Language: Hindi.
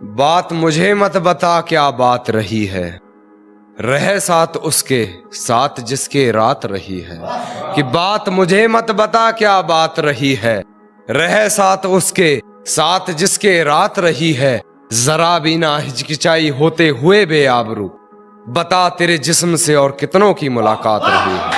बात मुझे मत बता क्या बात रही है, रहे साथ उसके साथ जिसके रात रही है। कि बात मुझे मत बता क्या बात रही है, रहे साथ उसके साथ जिसके रात रही है। जरा भी ना हिचकिचाई होते हुए बेआबरू, बता तेरे जिस्म से और कितनों की मुलाकात रही है।